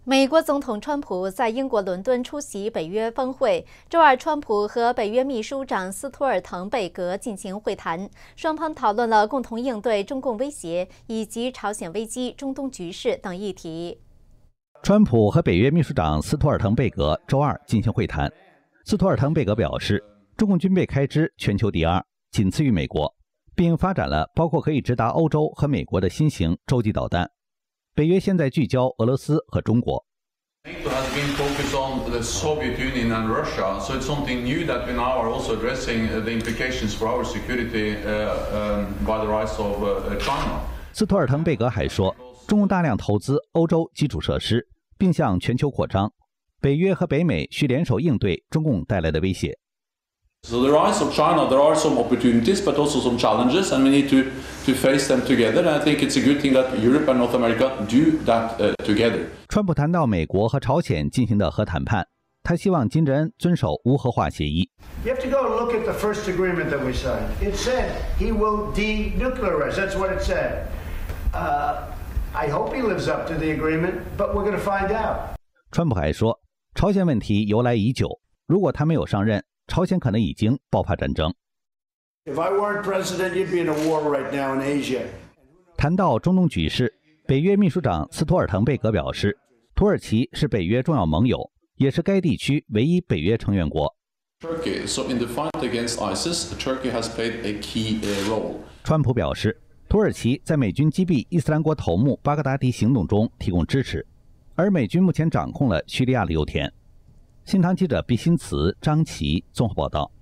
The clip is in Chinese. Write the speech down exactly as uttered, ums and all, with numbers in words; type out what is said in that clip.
美国总统川普在英国伦敦出席北约峰会。周二，川普和北约秘书长斯托尔滕贝格进行会谈，双方讨论了共同应对中共威胁以及朝鲜危机、中东局势等议题。 川普和北约秘书长斯托尔滕贝格周二进行会谈。斯托尔滕贝格表示，中共军备开支全球第二，仅次于美国，并发展了包括可以直达欧洲和美国的新型洲际导弹。北约现在聚焦俄罗斯和中国。 NATO has been focused on the Soviet Union and Russia, so it's something new that we now are also addressing the implications for our security uh, um, by the rise of uh, China. 斯托尔滕贝格还说，中共大量投资欧洲基础设施，并向全球扩张。北约和北美需联手应对中共带来的威胁。 So the rise of China, there are some opportunities, but also some challenges, and we need to to face them together. And I think it's a good thing that Europe and North America do that uh, together. 川普谈到美国和朝鲜进行的核谈判，他希望金正恩遵守无核化协议。 You have to go and look at the first agreement that we signed. It said he will denuclearize. That's what it said. Uh, I hope he lives up to the agreement, but we're going to find out. 川普还说，朝鲜问题由来已久，如果他没有上任，朝鲜可能已经爆发战争。 If I weren't president, you'd be in a war right now in Asia. 谈到中东局势，北约秘书长斯托尔滕贝格表示，土耳其是北约重要盟友，也是该地区唯一北约成员国。 Turkey, so in the fight against ISIS, Turkey has played a key role. 川普表示，土耳其在美军击毙伊斯兰国头目巴格达迪行动中提供支持，而美军目前掌控了叙利亚的油田。新唐记者毕新慈、张琪综合报道。